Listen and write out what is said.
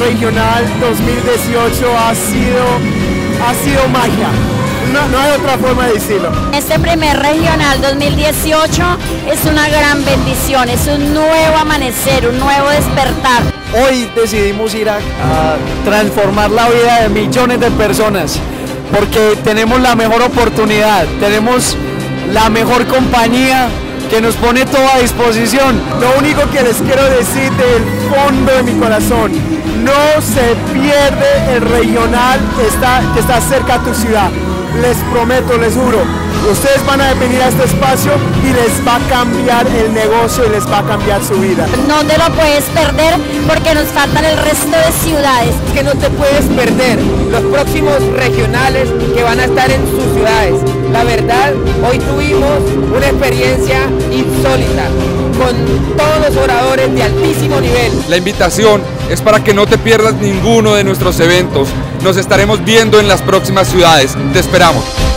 Regional 2018 ha sido magia. No hay otra forma de decirlo. Este primer Regional 2018 es una gran bendición, es un nuevo amanecer, un nuevo despertar. Hoy decidimos ir a transformar la vida de millones de personas, porque tenemos la mejor oportunidad, tenemos la mejor compañía que nos pone todo a disposición. Lo único que les quiero decir del fondo de mi corazón, no se pierde el Regional que está cerca de tu ciudad. Les prometo, les juro, ustedes van a venir a este espacio y les va a cambiar el negocio y les va a cambiar su vida. No te lo puedes perder porque nos faltan el resto de ciudades. Que no te puedes perder los próximos regionales que van a estar en sus ciudades. La verdad, hoy tuvimos una experiencia insólita con todos los oradores de altísimo nivel. La invitación es para que no te pierdas ninguno de nuestros eventos. Nos estaremos viendo en las próximas ciudades. Te esperamos.